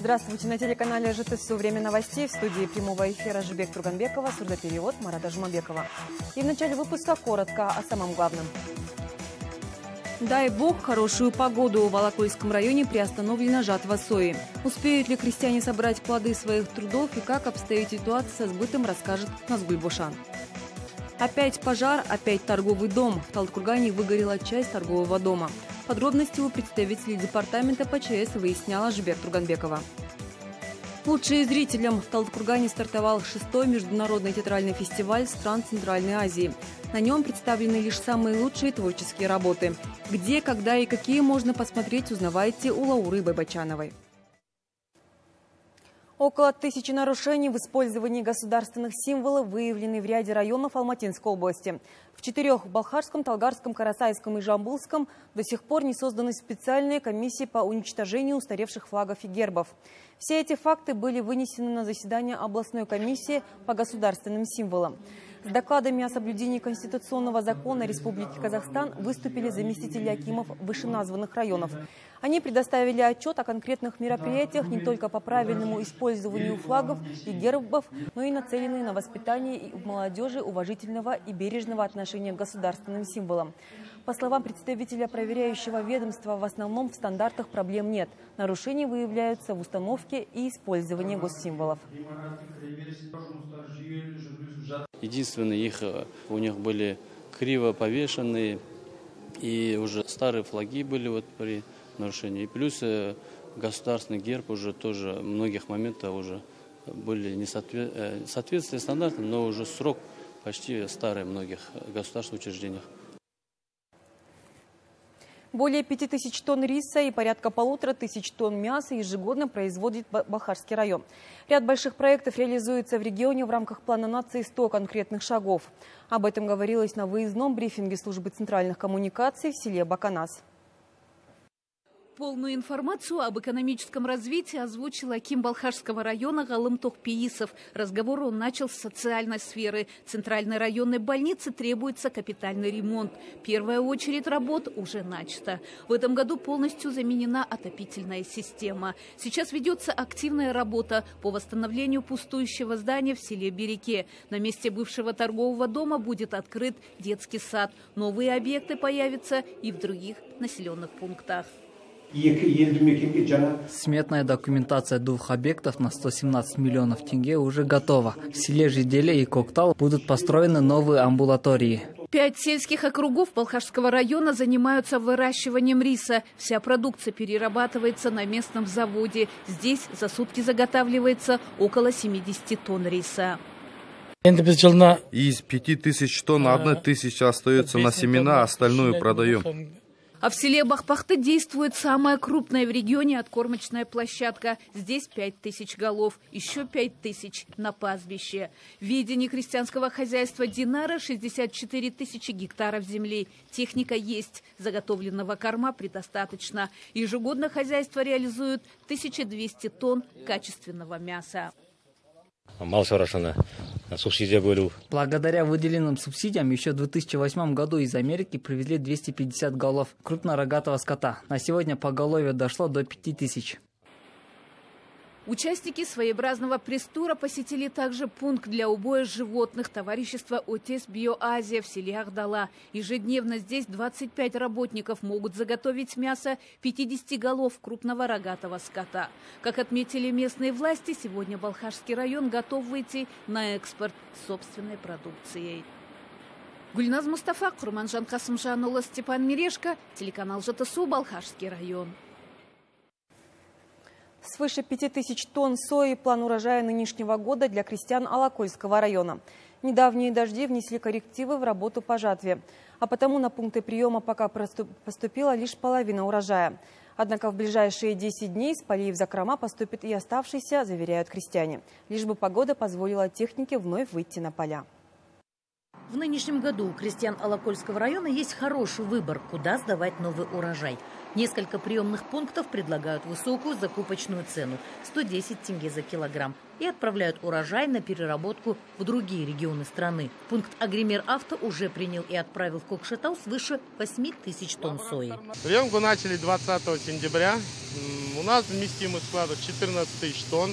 Здравствуйте, на телеканале ЖТСУ «Время новостей». В студии прямого эфира Жибек Турганбекова, сурдоперевод Марата Жумабекова. И в начале выпуска коротко о самом главном. Дай бог хорошую погоду. В Алакольском районе приостановлена жатва сои. Успеют ли крестьяне собрать плоды своих трудов и как обстоит ситуация со сбытом, расскажет Назгуль Бошан. Опять пожар, опять торговый дом. В Талдыкургане выгорела часть торгового дома. Подробности у представителей департамента ПЧС выясняла Жибек Турганбекова. Лучшие зрителям. В Талдыкургане стартовал 6-й международный театральный фестиваль стран Центральной Азии. На нем представлены лишь самые лучшие творческие работы. Где, когда и какие можно посмотреть, узнавайте у Лауры Байбачановой. Около 1000 нарушений в использовании государственных символов выявлены в ряде районов Алматинской области. В 4 – в Балхашском, Талгарском, Карасайском и Жамбылском – до сих пор не созданы специальные комиссии по уничтожению устаревших флагов и гербов. Все эти факты были вынесены на заседание областной комиссии по государственным символам. С докладами о соблюдении конституционного закона Республики Казахстан выступили заместители акимов вышеназванных районов. Они предоставили отчет о конкретных мероприятиях не только по правильному использованию флагов и гербов, но и нацеленные на воспитание в молодежи уважительного и бережного отношения к государственным символам. По словам представителя проверяющего ведомства, в основном в стандартах проблем нет. Нарушения выявляются в установке и использовании госсимволов. Единственное, у них были криво повешенные, и уже старые флаги были вот при нарушении. И плюс государственный герб уже тоже в многих моментах уже были не соответствие стандартам, но уже срок почти старый в многих государственных учреждениях. Более 5000 тонн риса и порядка 1500 тонн мяса ежегодно производит Балхашский район. Ряд больших проектов реализуется в регионе в рамках плана нации 100 конкретных шагов. Об этом говорилось на выездном брифинге службы центральных коммуникаций в селе Баканас. Полную информацию об экономическом развитии озвучил аким Балхашского района Галым Тохпиисов. Разговор он начал с социальной сферы. Центральной районной больнице требуется капитальный ремонт. Первая очередь работ уже начата. В этом году полностью заменена отопительная система. Сейчас ведется активная работа по восстановлению пустующего здания в селе Береке. На месте бывшего торгового дома будет открыт детский сад. Новые объекты появятся и в других населенных пунктах. Сметная документация 2 объектов на 117 миллионов тенге уже готова. В селе Жиделе и Коктал будут построены новые амбулатории. 5 сельских округов Балхашского района занимаются выращиванием риса. Вся продукция перерабатывается на местном заводе. Здесь за сутки заготавливается около 70 тонн риса. Из 5000 тонн 1000 остается на семена, остальное продаем. А в селе Бахпахты действует самая крупная в регионе откормочная площадка. Здесь 5000 голов, еще 5000 на пастбище. В ведении крестьянского хозяйства Динара 64 тысячи гектаров земли. Техника есть, заготовленного корма предостаточно. Ежегодно хозяйство реализует 1200 тонн качественного мяса. Благодаря выделенным субсидиям еще в 2008 году из Америки привезли 250 голов крупнорогатого скота. На сегодня поголовье дошло до 5000. Участники своеобразного пресс-тура посетили также пункт для убоя животных товарищества «Отес Биоазия» в селе Ахдала. Ежедневно здесь 25 работников могут заготовить мясо 50 голов крупного рогатого скота. Как отметили местные власти, сегодня Балхашский район готов выйти на экспорт с собственной продукцией. Гульназ Мустафа, Курманжан Касымжанұлы, Степан Мирешко, телеканал ЖТСУ, Балхашский район. Свыше 5000 тонн сои – план урожая нынешнего года для крестьян Алакольского района. Недавние дожди внесли коррективы в работу по жатве, а потому на пункты приема пока поступила лишь половина урожая. Однако в ближайшие 10 дней с полей в закрома поступит и оставшийся, заверяют крестьяне. Лишь бы погода позволила технике вновь выйти на поля. В нынешнем году у крестьян Алакольского района есть хороший выбор, куда сдавать новый урожай. Несколько приемных пунктов предлагают высокую закупочную цену – 110 тенге за килограмм. И отправляют урожай на переработку в другие регионы страны. Пункт Агример Авто уже принял и отправил в Кокшетау свыше 8000 тонн сои. Приемку начали 20 сентября. У нас вместимость складов 14 тысяч тонн.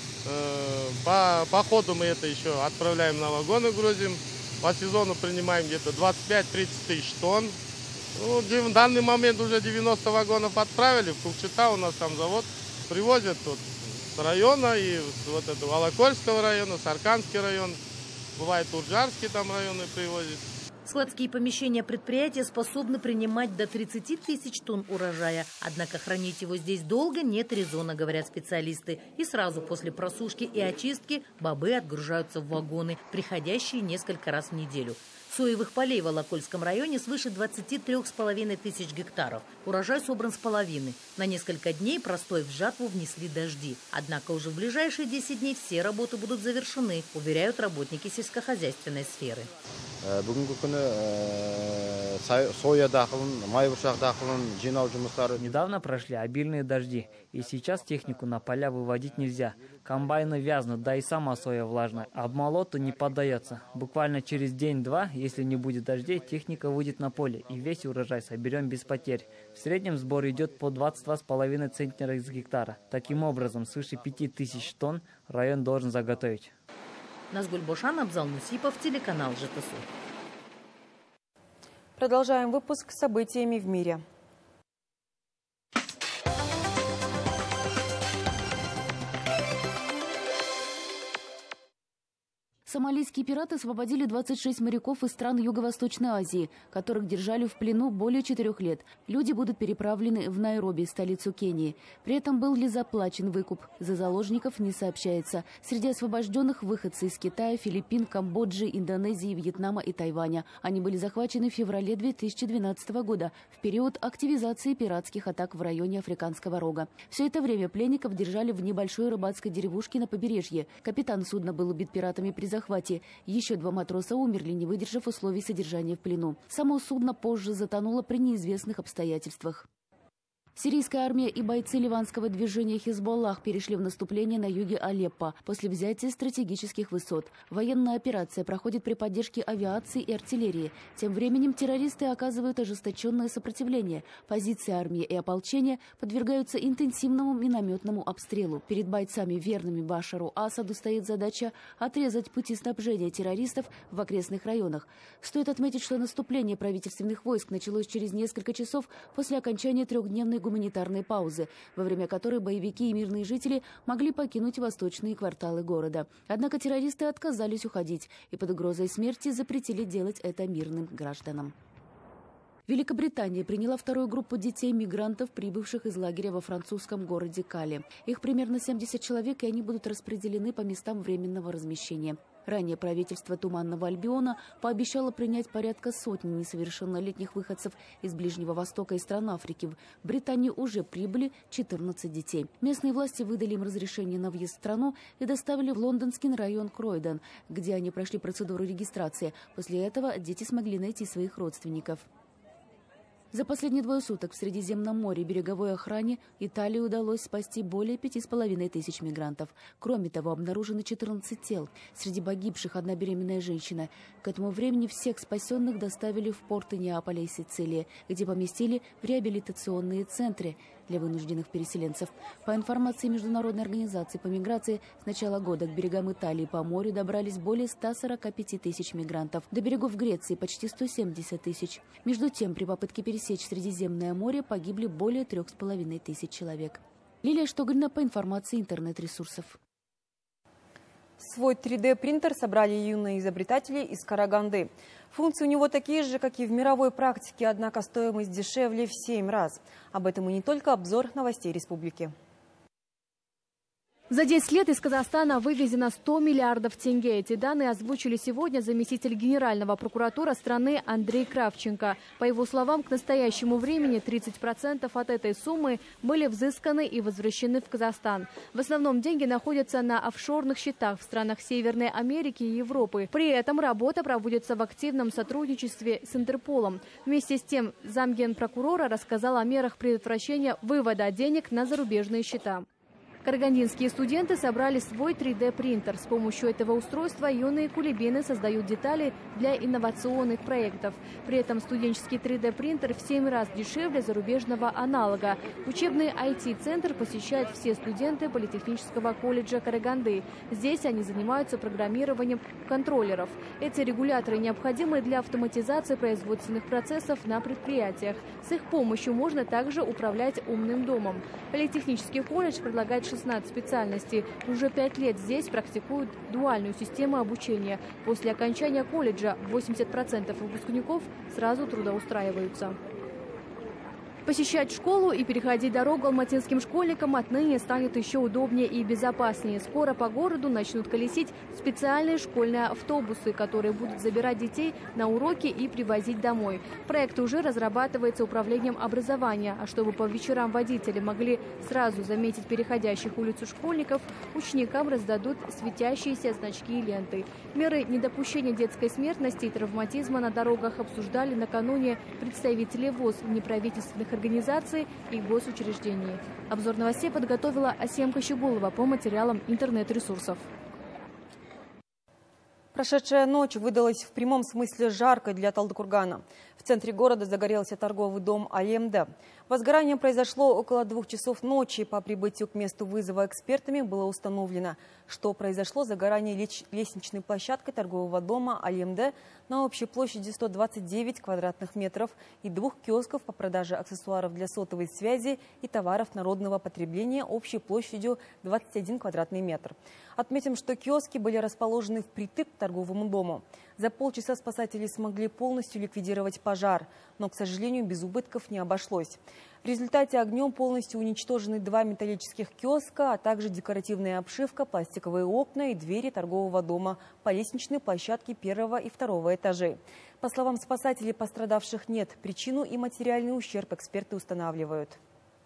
По ходу мы это еще отправляем на вагоны, грузим. По сезону принимаем где-то 25-30 тысяч тонн. Ну, в данный момент уже 90 вагонов отправили. В Кукчета у нас там завод привозят тут с района, и вот этого Алакольского района, Сарканский район. Бывает Урджарский там районы привозят. Складские помещения предприятия способны принимать до 30 тысяч тонн урожая. Однако хранить его здесь долго нет резона, говорят специалисты. И сразу после просушки и очистки бобы отгружаются в вагоны, приходящие несколько раз в неделю. Соевых полей в Алакольском районе свыше 23,5 тысяч гектаров. Урожай собран с половины. На несколько дней простой в жатву внесли дожди. Однако уже в ближайшие 10 дней все работы будут завершены, уверяют работники сельскохозяйственной сферы. Недавно прошли обильные дожди, и сейчас технику на поля выводить нельзя. Комбайны вязнут, да и сама соя влажная. Обмолоту не поддается. Буквально через день-два, если не будет дождей, техника выйдет на поле, и весь урожай соберем без потерь. В среднем сбор идет по 22,5 центнера из гектара. Таким образом, свыше 5000 тонн район должен заготовить. Назгуль Бошан, Абзал Нусипов, телеканал ЖТСУ. Продолжаем выпуск с событиями в мире. Сомалийские пираты освободили 26 моряков из стран Юго-Восточной Азии, которых держали в плену более 4 лет. Люди будут переправлены в Найроби, столицу Кении. При этом был ли заплачен выкуп? За заложников не сообщается. Среди освобожденных выходцы из Китая, Филиппин, Камбоджи, Индонезии, Вьетнама и Тайваня. Они были захвачены в феврале 2012 года, в период активизации пиратских атак в районе Африканского рога. Все это время пленников держали в небольшой рыбацкой деревушке на побережье. Капитан судна был убит пиратами при захвате. Еще 2 матроса умерли, не выдержав условий содержания в плену. Само судно позже затонуло при неизвестных обстоятельствах. Сирийская армия и бойцы ливанского движения Хизболлах перешли в наступление на юге Алеппо после взятия стратегических высот. Военная операция проходит при поддержке авиации и артиллерии. Тем временем террористы оказывают ожесточенное сопротивление. Позиции армии и ополчения подвергаются интенсивному минометному обстрелу. Перед бойцами, верными Башару Асаду, стоит задача отрезать пути снабжения террористов в окрестных районах. Стоит отметить, что наступление правительственных войск началось через несколько часов после окончания 3-дневной гуманитарной паузы, во время которой боевики и мирные жители могли покинуть восточные кварталы города. Однако террористы отказались уходить и под угрозой смерти запретили делать это мирным гражданам. Великобритания приняла 2-ю группу детей-мигрантов, прибывших из лагеря во французском городе Кале. Их примерно 70 человек, и они будут распределены по местам временного размещения. Ранее правительство Туманного Альбиона пообещало принять порядка сотни несовершеннолетних выходцев из Ближнего Востока и стран Африки. В Британию уже прибыли 14 детей. Местные власти выдали им разрешение на въезд в страну и доставили в лондонский район Кройдон, где они прошли процедуру регистрации. После этого дети смогли найти своих родственников. За последние 2 суток в Средиземном море береговой охране Италии удалось спасти более 5500 мигрантов. Кроме того, обнаружены 14 тел. Среди погибших 1 беременная женщина. К этому времени всех спасенных доставили в порты Неаполя и Сицилии, где поместили в реабилитационные центры для вынужденных переселенцев. По информации Международной организации по миграции, с начала года к берегам Италии по морю добрались более 145 тысяч мигрантов. До берегов Греции почти 170 тысяч. Между тем, при попытке пересечь Средиземное море погибли более 3500 человек. Лилия Штогольна по информации интернет-ресурсов. Свой 3D-принтер собрали юные изобретатели из Караганды. Функции у него такие же, как и в мировой практике, однако стоимость дешевле в 7 раз. Об этом и не только. Обзор новостей республики. За 10 лет из Казахстана вывезено 100 миллиардов тенге. Эти данные озвучили сегодня заместитель генерального прокурора страны Андрей Кравченко. По его словам, к настоящему времени 30% от этой суммы были взысканы и возвращены в Казахстан. В основном деньги находятся на офшорных счетах в странах Северной Америки и Европы. При этом работа проводится в активном сотрудничестве с Интерполом. Вместе с тем, замгенпрокурора рассказал о мерах предотвращения вывода денег на зарубежные счета. Карагандинские студенты собрали свой 3D-принтер. С помощью этого устройства юные кулибины создают детали для инновационных проектов. При этом студенческий 3D-принтер в 7 раз дешевле зарубежного аналога. Учебный IT-центр посещают все студенты Политехнического колледжа Караганды. Здесь они занимаются программированием контроллеров. Эти регуляторы необходимы для автоматизации производственных процессов на предприятиях. С их помощью можно также управлять умным домом. Политехнический колледж предлагает 16 специальностей. Уже 5 лет здесь практикуют дуальную систему обучения. После окончания колледжа 80% выпускников сразу трудоустраиваются. Посещать школу и переходить дорогу алматинским школьникам отныне станет еще удобнее и безопаснее. Скоро по городу начнут колесить специальные школьные автобусы, которые будут забирать детей на уроки и привозить домой. Проект уже разрабатывается управлением образования. А чтобы по вечерам водители могли сразу заметить переходящих улицу школьников, ученикам раздадут светящиеся значки и ленты. Меры недопущения детской смертности и травматизма на дорогах обсуждали накануне представители ВОЗ, неправительственных организаций и госучреждений. Обзор новостей подготовила Асем Кощегулова по материалам интернет-ресурсов. Прошедшая ночь выдалась в прямом смысле жаркой для Талдыкургана. В центре города загорелся торговый дом АМД. Возгорание произошло около 2 часов ночи. По прибытию к месту вызова экспертами было установлено, что произошло загорание лестничной площадкой торгового дома АМД на общей площади 129 квадратных метров и 2 киосков по продаже аксессуаров для сотовой связи и товаров народного потребления общей площадью 21 квадратный метр. Отметим, что киоски были расположены впритык к торговому дому. За полчаса спасатели смогли полностью ликвидировать пожар, но, к сожалению, без убытков не обошлось. В результате огнем полностью уничтожены 2 металлических киоска, а также декоративная обшивка, пластиковые окна и двери торгового дома по лестничной площадке 1 и 2 этажей. По словам спасателей, пострадавших нет. Причину и материальный ущерб эксперты устанавливают.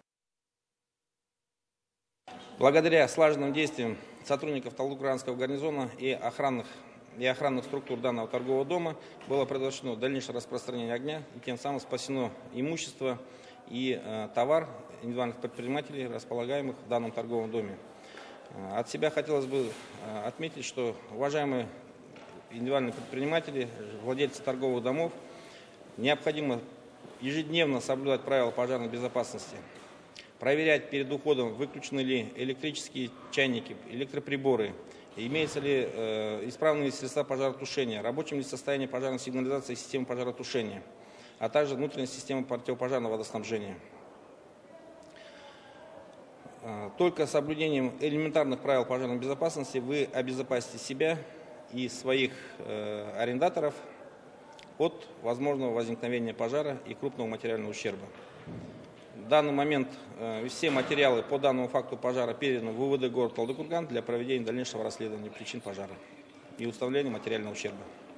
Благодаря слаженным действиям сотрудников Талдыкурганского гарнизона и охранных структур данного торгового дома было предотвращено дальнейшее распространение огня, и тем самым спасено имущество и товар индивидуальных предпринимателей, располагаемых в данном торговом доме. От себя хотелось бы отметить, что уважаемые индивидуальные предприниматели, владельцы торговых домов, необходимо ежедневно соблюдать правила пожарной безопасности, проверять перед уходом, выключены ли электрические чайники, электроприборы, имеются ли исправные средства пожаротушения, рабочим ли состояние пожарной сигнализации и системы пожаротушения, а также внутренняя система противопожарного водоснабжения. Только соблюдением элементарных правил пожарной безопасности вы обезопасите себя и своих арендаторов от возможного возникновения пожара и крупного материального ущерба. В данный момент все материалы по данному факту пожара переданы в УВД город Талдыкурган для проведения дальнейшего расследования причин пожара и установления материального ущерба.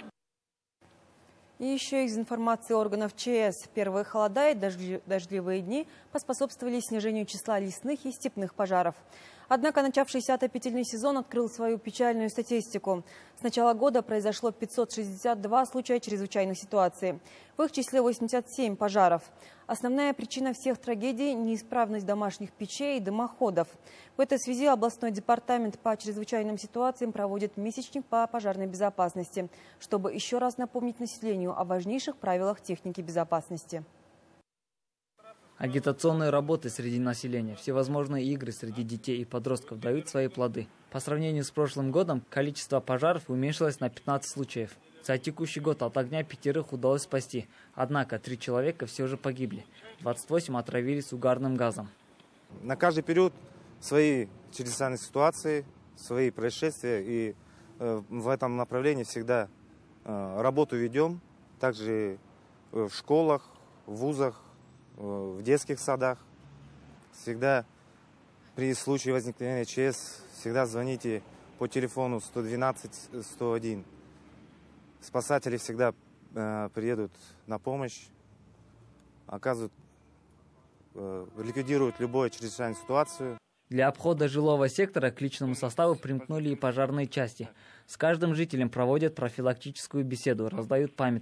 И еще из информации органов ЧС. Первые холода и дождливые дни поспособствовали снижению числа лесных и степных пожаров. Однако начавшийся отопительный сезон открыл свою печальную статистику. С начала года произошло 562 случая чрезвычайных ситуаций. В их числе 87 пожаров. Основная причина всех трагедий – неисправность домашних печей и дымоходов. В этой связи областной департамент по чрезвычайным ситуациям проводит месячник по пожарной безопасности, чтобы еще раз напомнить населению о важнейших правилах техники безопасности. Агитационные работы среди населения, всевозможные игры среди детей и подростков дают свои плоды. По сравнению с прошлым годом количество пожаров уменьшилось на 15 случаев. За текущий год от огня 5 удалось спасти, однако 3 человека все же погибли, 28 отравились угарным газом. На каждый период свои чрезвычайные ситуации, свои происшествия, и в этом направлении всегда работу ведем, также в школах, в вузах, в детских садах. Всегда при случае возникновения ЧС всегда звоните по телефону 112-101. Спасатели всегда приедут на помощь, оказывают, ликвидируют любую чрезвычайную ситуацию. Для обхода жилого сектора к личному составу примкнули и пожарные части. С каждым жителем проводят профилактическую беседу, раздают памятки.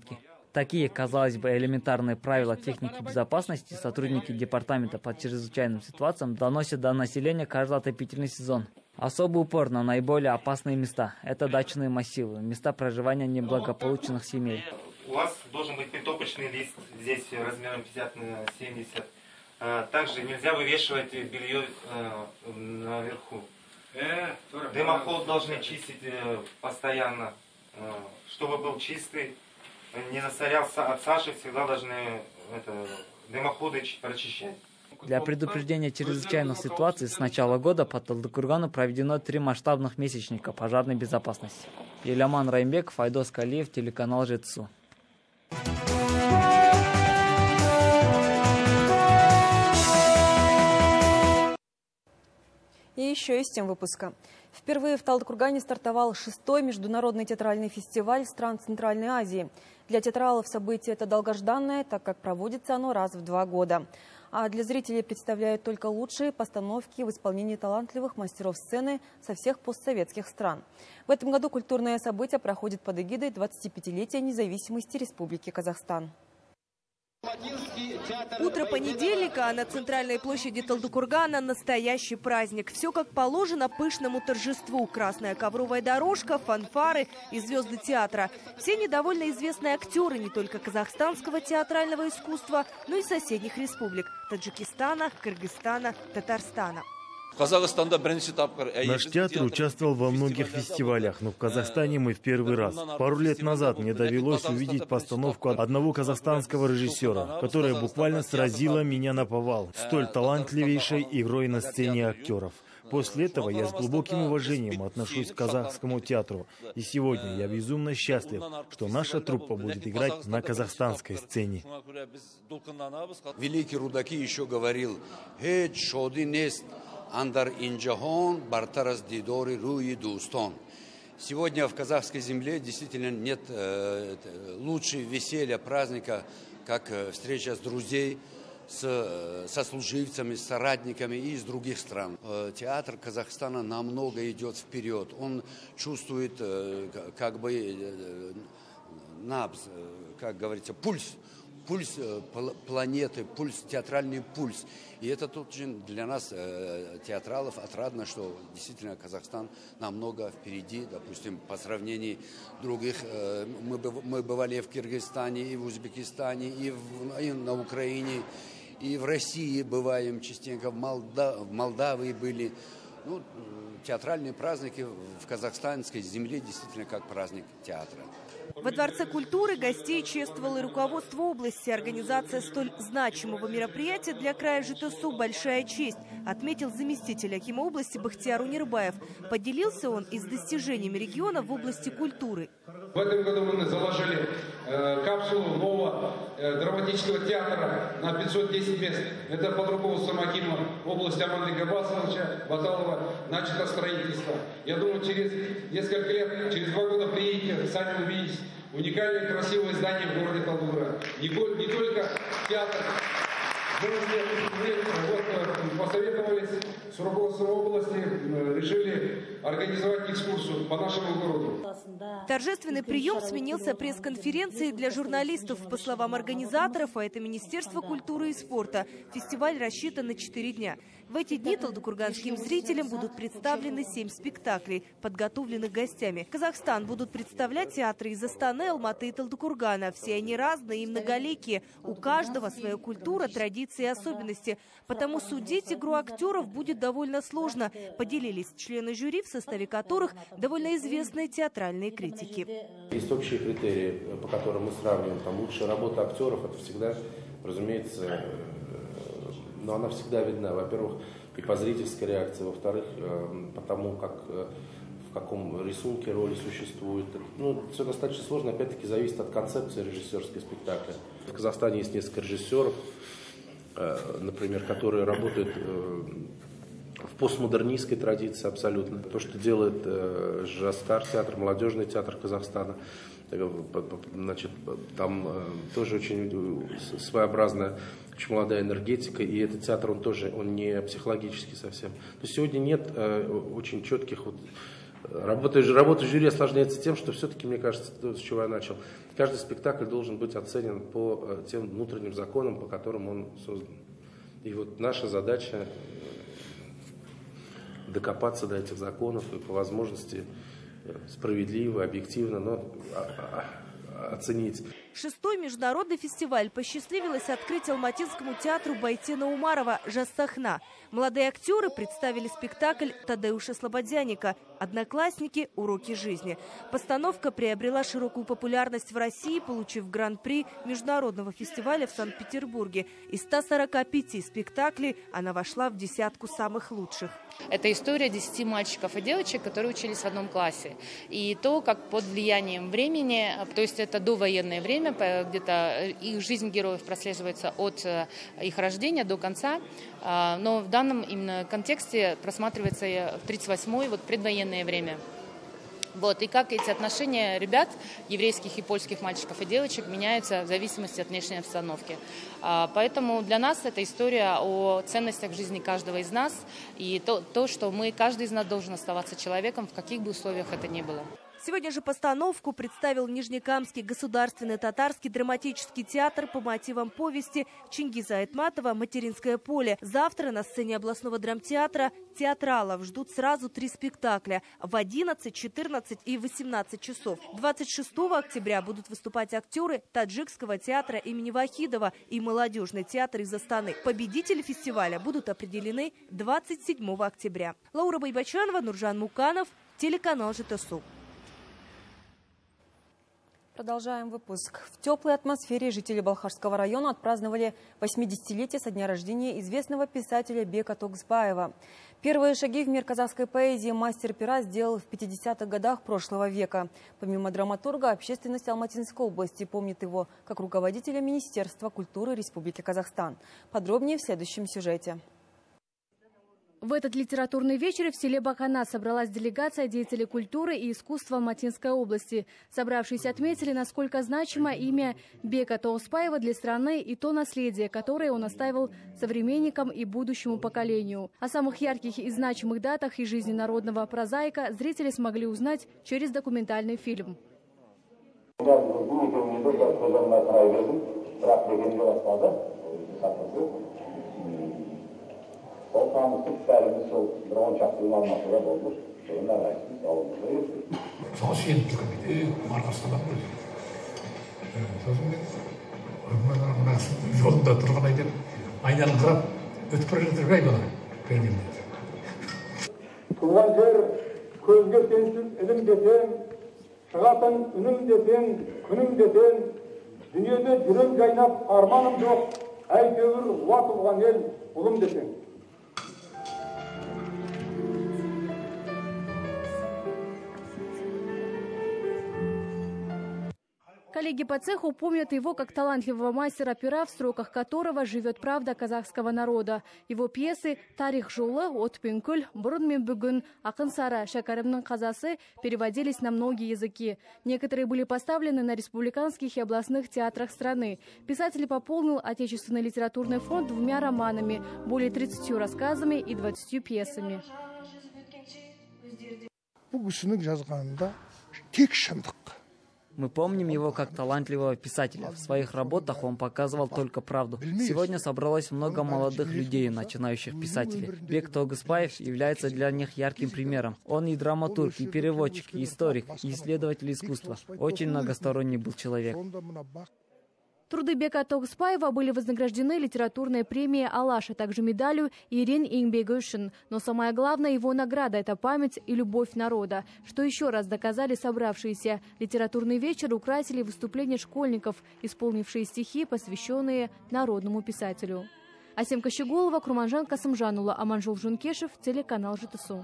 Такие, казалось бы, элементарные правила техники безопасности сотрудники департамента по чрезвычайным ситуациям доносят до населения каждый отопительный сезон. Особый упор на наиболее опасные места – это дачные массивы, места проживания неблагополучных семей. У вас должен быть притопочный лист, здесь размером 50 на 70. Также нельзя вывешивать белье наверху. Дымоход должны чистить постоянно, чтобы был чистый. Не засорялся от сажи, всегда должны дымоходы прочищать. Для предупреждения чрезвычайных ситуаций с начала года по Талдыкургану проведено 3 масштабных месячника пожарной безопасности. Еляман Раймбеков, Айдос Калиев, телеканал Жетысу. И еще из тем выпуска. Впервые в Талдыкургане стартовал 6-й международный театральный фестиваль стран Центральной Азии. Для театралов событие это долгожданное, так как проводится оно раз в 2 года. А для зрителей представляют только лучшие постановки в исполнении талантливых мастеров сцены со всех постсоветских стран. В этом году культурное событие проходит под эгидой 25-летия независимости Республики Казахстан. Утро понедельника, а на центральной площади Талдыкургана настоящий праздник. Все как положено пышному торжеству. Красная ковровая дорожка, фанфары и звезды театра. Все недовольно известные актеры не только казахстанского театрального искусства, но и соседних республик – Таджикистана, Кыргызстана, Татарстана. Наш театр участвовал во многих фестивалях, но в Казахстане мы в первый раз. Пару лет назад мне довелось увидеть постановку одного казахстанского режиссера, которая буквально сразила меня наповал столь талантливейшей игрой на сцене актеров. После этого я с глубоким уважением отношусь к казахскому театру. И сегодня я безумно счастлив, что наша труппа будет играть на казахстанской сцене. Великий Рудаки еще говорил: Андар инджахон бартарас дидори руи дустон. Сегодня в казахской земле действительно нет лучше веселья, праздника, как встреча с друзьями, с сослуживцами, с соратниками и из других стран. Театр Казахстана намного идет вперед. Он чувствует как бы набз, как говорится, пульс планеты, театральный пульс. И это тут же для нас, театралов, отрадно, что действительно Казахстан намного впереди, допустим, по сравнению других. Мы бывали в Кыргызстане, и в Узбекистане, и на Украине, и в России бываем частенько, в Молдавии были. Ну, театральные праздники в казахстанской земле действительно как праздник театра. Во Дворце культуры гостей чествовало и руководство области. Организация столь значимого мероприятия для края Жетысу – большая честь, отметил заместитель акима области Бахтияр Унирбаев. Поделился он и с достижениями региона в области культуры. В этом году мы заложили капсулу нового драматического театра на 510 мест. Это под руководством акима области Аманды Габасовича Баталова начато строительство. Я думаю, через несколько лет, через 2 года приедете, сами увидите уникальное красивое здание в городе Талдыкурган. Не только театр. Мы посоветовались с руководством области, решили организовать экскурсию по нашему городу. Торжественный прием сменился пресс-конференцией для журналистов. По словам организаторов, а это Министерство культуры и спорта, фестиваль рассчитан на 4 дня. В эти дни талдыкурганским зрителям будут представлены 7 спектаклей, подготовленных гостями. Казахстан будут представлять театры из Астаны, Алматы и Талдыкургана. Все они разные и многоликие. У каждого своя культура, традиции и особенности. Потому судить игру актеров будет довольно сложно, поделились члены жюри, в составе которых довольно известные театральные критики. Есть общие критерии, по которым мы сравниваем. Там лучшая работа актеров, это всегда, разумеется, но она всегда видна. Во-первых, и по зрительской реакции, во-вторых, по тому, в каком рисунке роли существует. Ну, все достаточно сложно, опять-таки, зависит от концепции режиссерского спектакля. В Казахстане есть несколько режиссеров, например, которые работают в постмодернистской традиции абсолютно. То, что делает Жастар театр, молодежный театр Казахстана, значит, там тоже очень своеобразная, очень молодая энергетика, и этот театр, он не психологический совсем. То есть сегодня нет очень четких Работа жюри осложняется тем, что все-таки, мне кажется, то, с чего я начал, каждый спектакль должен быть оценен по тем внутренним законам, по которым он создан. И вот наша задача докопаться до этих законов и по возможности справедливо, объективно, но оценить. 6-й международный фестиваль посчастливилось открыть Алматинскому театру Байтена Умарова «Жассахна». Молодые актеры представили спектакль Тадеуша Слободяника «Одноклассники. Уроки жизни». Постановка приобрела широкую популярность в России, получив гран-при международного фестиваля в Санкт-Петербурге. Из 145 спектаклей она вошла в десятку самых лучших. Это история 10 мальчиков и девочек, которые учились в одном классе. И то, как под влиянием времени, то есть это довоенное время, где-то их жизнь героев прослеживается от их рождения до конца, но в данном именно контексте просматривается в 1938-й, вот предвоенное время. Вот, и как эти отношения ребят, еврейских и польских мальчиков и девочек, меняются в зависимости от внешней обстановки. Поэтому для нас это история о ценностях жизни каждого из нас и то, что каждый из нас должен оставаться человеком, в каких бы условиях это ни было. Сегодня же постановку представил Нижнекамский государственный татарский драматический театр по мотивам повести Чингиза Айтматова «Материнское поле». Завтра на сцене областного драмтеатра театралов ждут сразу 3 спектакля в 11, 14 и 18 часов. 26 октября будут выступать актеры Таджикского театра имени Вахидова и молодежный театр из Астаны. Победители фестиваля будут определены 27 октября. Лаура Байбачанова, Нуржан Муканов, телеканал ЖТСУ. Продолжаем выпуск. В теплой атмосфере жители Балхашского района отпраздновали 80-летие со дня рождения известного писателя Бека Тогсбаева. Первые шаги в мир казахской поэзии мастер пера сделал в 50-х годах прошлого века. Помимо драматурга, общественность Алматинской области помнит его как руководителя Министерства культуры Республики Казахстан. Подробнее в следующем сюжете. В этот литературный вечер в селе Бакана собралась делегация деятелей культуры и искусства Алматинской области. Собравшиеся отметили, насколько значимо имя Бека Тогсбаева для страны и то наследие, которое он оставил современникам и будущему поколению. О самых ярких и значимых датах из жизни народного прозаика зрители смогли узнать через документальный фильм. Коллеги по цеху помнят его как талантливого мастера пера, в строках которого живет правда казахского народа. Его пьесы «Тарих жолы», «Отпенкуль», «Бұрын мен бүгін», «Ақын Сара», «Шәкәрімнің қазасы» переводились на многие языки. Некоторые были поставлены на республиканских и областных театрах страны. Писатель пополнил отечественный литературный фонд 2 романами, более 30 рассказами и 20 пьесами. Мы помним его как талантливого писателя. В своих работах он показывал только правду. Сегодня собралось много молодых людей, начинающих писателей. Бек Тогсбаев является для них ярким примером. Он и драматург, и переводчик, и историк, и исследователь искусства. Очень многосторонний был человек. Труды Бека Тогсбаева были вознаграждены литературной премией «Алаш», а также медалью Ирин Ингбегюшин. Но самое главное его награда – это память и любовь народа, что еще раз доказали собравшиеся. Литературный вечер украсили выступления школьников, исполнившие стихи, посвященные народному писателю. Асем Кощеголова, Курманжан Касымжанула, Аманжол Жункешев, телеканал ЖТСУ.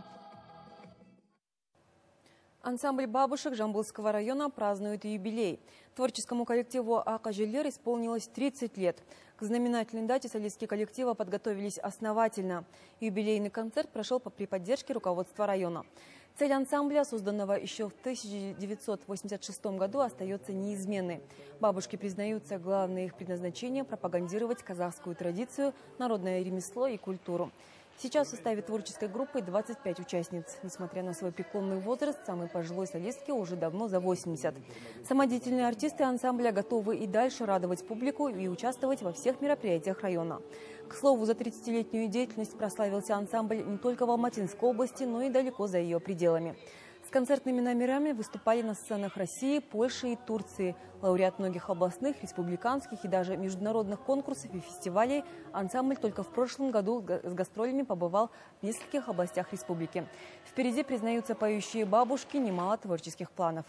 Ансамбль бабушек Жамбылского района празднует юбилей. Творческому коллективу «Акажелер» исполнилось 30 лет. К знаменательной дате солистки коллектива подготовились основательно. Юбилейный концерт прошел при поддержке руководства района. Цель ансамбля, созданного еще в 1986 году, остается неизменной. Бабушки признаются, главное их предназначение – пропагандировать казахскую традицию, народное ремесло и культуру. Сейчас в составе творческой группы 25 участниц. Несмотря на свой преклонный возраст, самой пожилой солистке уже давно за 80. Самодеятельные артисты ансамбля готовы и дальше радовать публику и участвовать во всех мероприятиях района. К слову, за 30-летнюю деятельность прославился ансамбль не только в Алматинской области, но и далеко за ее пределами. С концертными номерами выступали на сценах России, Польши и Турции. Лауреат многих областных, республиканских и даже международных конкурсов и фестивалей, ансамбль только в прошлом году с гастролями побывал в нескольких областях республики. Впереди, признаются поющие бабушки, немало творческих планов.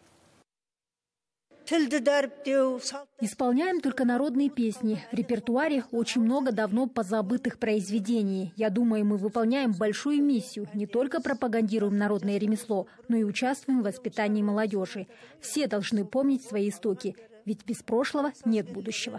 Исполняем только народные песни. В репертуаре очень много давно позабытых произведений. Я думаю, мы выполняем большую миссию. Не только пропагандируем народное ремесло, но и участвуем в воспитании молодежи. Все должны помнить свои истоки, ведь без прошлого нет будущего.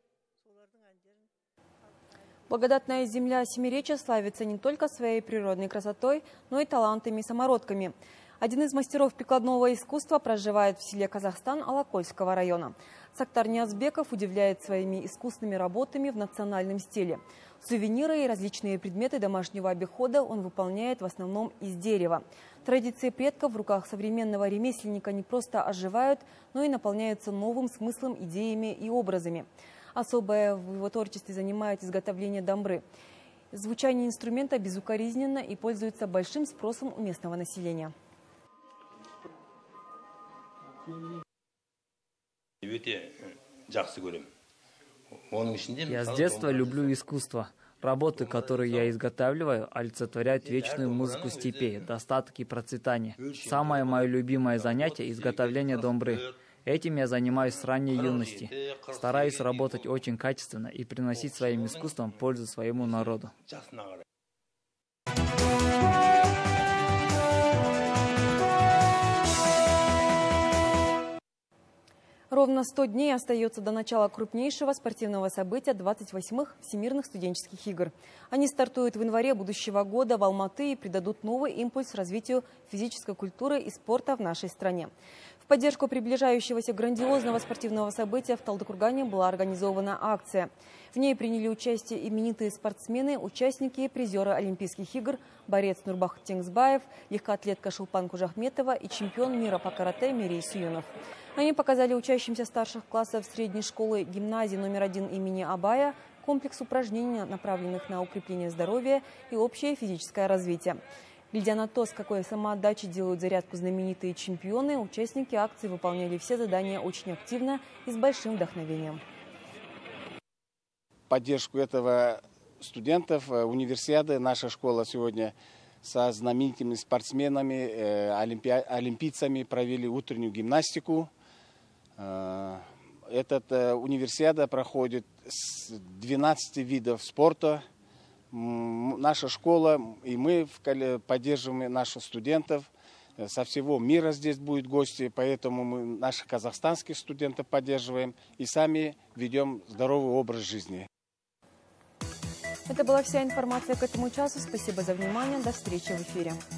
Благодатная земля Семиречья славится не только своей природной красотой, но и талантами и самородками. Один из мастеров прикладного искусства проживает в селе Казахстан Алакольского района. Сактар Ниязбеков удивляет своими искусными работами в национальном стиле. Сувениры и различные предметы домашнего обихода он выполняет в основном из дерева. Традиции предков в руках современного ремесленника не просто оживают, но и наполняются новым смыслом, идеями и образами. Особое в его творчестве занимает изготовление домбры. Звучание инструмента безукоризненно и пользуется большим спросом у местного населения. Я с детства люблю искусство. Работы, которые я изготавливаю, олицетворяют вечную музыку степей, достаток и процветание. Самое мое любимое занятие – изготовление домбры. Этим я занимаюсь с ранней юности. Стараюсь работать очень качественно и приносить своим искусством пользу своему народу. Ровно 100 дней остается до начала крупнейшего спортивного события 28-х Всемирных студенческих игр. Они стартуют в январе будущего года в Алматы и придадут новый импульс развитию физической культуры и спорта в нашей стране. В поддержку приближающегося грандиозного спортивного события в Талдыкургане была организована акция. В ней приняли участие именитые спортсмены, участники и призеры Олимпийских игр, борец Нурбах Тенгсбаев, легкоатлетка Шулпан Кужахметова и чемпион мира по карате Мирей Суюнов. Они показали учащимся старших классов средней школы гимназии номер 1 имени Абая комплекс упражнений, направленных на укрепление здоровья и общее физическое развитие. Глядя на то, с какой самоотдачей делают зарядку знаменитые чемпионы, участники акции выполняли все задания очень активно и с большим вдохновением. Поддержку этого студентов универсиады наша школа сегодня со знаменитыми спортсменами, олимпийцами провели утреннюю гимнастику. Эта универсиада проходит с 12 видов спорта. Наша школа и мы поддерживаем наших студентов. Со всего мира здесь будут гости, поэтому мы наших казахстанских студентов поддерживаем и сами ведем здоровый образ жизни. Это была вся информация к этому часу. Спасибо за внимание. До встречи в эфире.